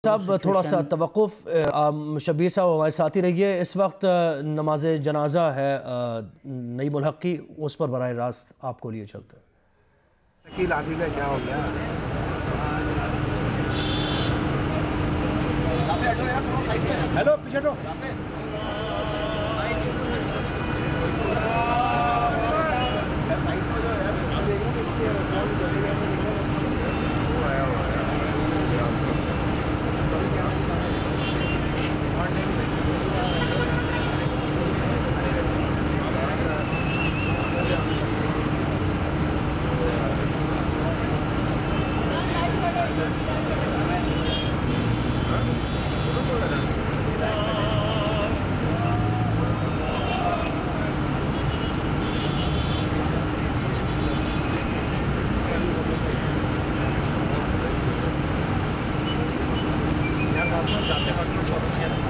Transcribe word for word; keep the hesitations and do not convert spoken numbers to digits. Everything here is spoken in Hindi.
साहब थोड़ा सा तवक़ुफ़, शबीर साहब हमारे साथ ही रहिए। इस वक्त नमाज जनाजा है नईमुल हक़ की, उस पर बराह रास्त आपको लिए चलते हैं। वकील आदमी का क्या हो गया? हेलो पीछे तो जाते वक्त